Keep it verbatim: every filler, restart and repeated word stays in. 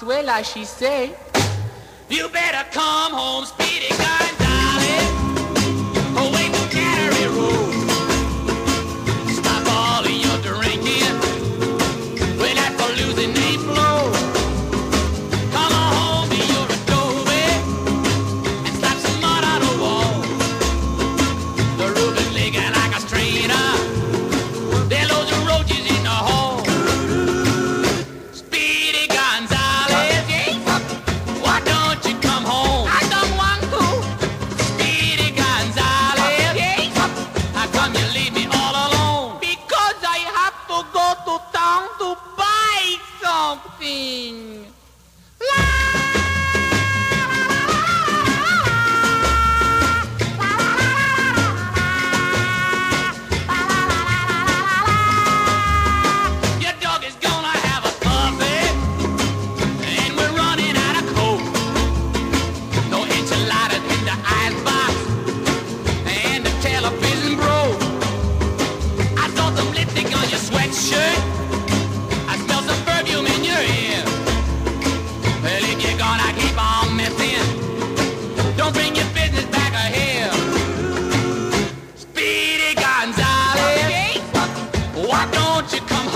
Consuela, she say, you better come home, Speedy Gonzales, away from Cattery Road. Stop all of your drinking, where that pollution ain't flow. Come on home to your adobe, and slap some mud on the wall. The roof is leaking like a strainer, there are loads of roaches in the hall. Speedy Gonzales, why don't you come home? I don't want to. Speedy Gonzales, how come you leave me all alone? Because I have to go to town to buy something. Your dog is gonna have a puppy, and we're running out of coke. No enchiladas in the icebox, and the television broke. I saw some lipstick on your sweatshirt, I smell some perfume in your ear. Well, if you're gonna keep on messing, don't bring your business back here. Speedy Gonzales, why don't you come